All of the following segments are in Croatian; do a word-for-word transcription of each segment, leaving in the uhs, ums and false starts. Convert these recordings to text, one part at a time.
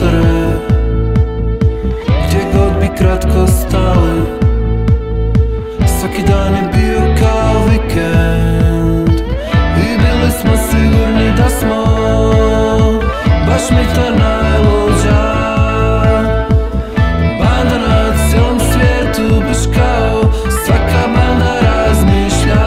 prostore, gdje god bi kratko stali. Svaki dan je bio kao vikend i bili smo sigurni da smo baš mi ta najluđa banda na cijelom svijetu, baš kao svaka banda razmišlja.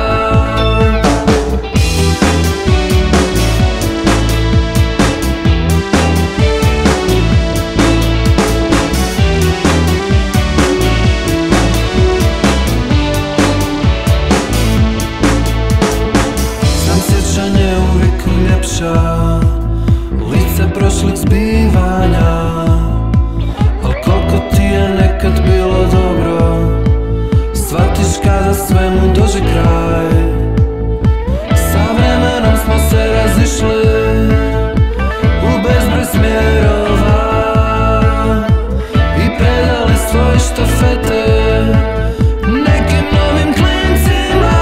Znam sjećanje uvijek ljepša, lice prošlih zbivanja, al koliko ti je nekad bilo dobro, shvatiš kada svemu dođe kraj. Sa vremenom smo se razišli u bezbroj smjerova i predali svoje štafete nekim novim klincima.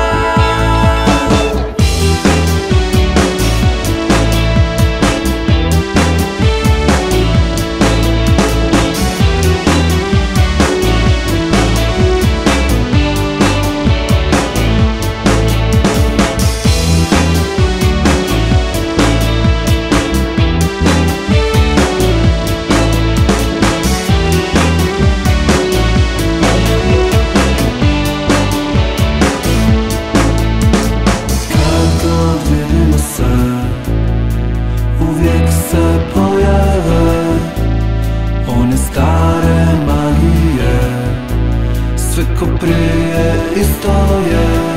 Uvijek se pojave one stare magije, sve ko prije isto je.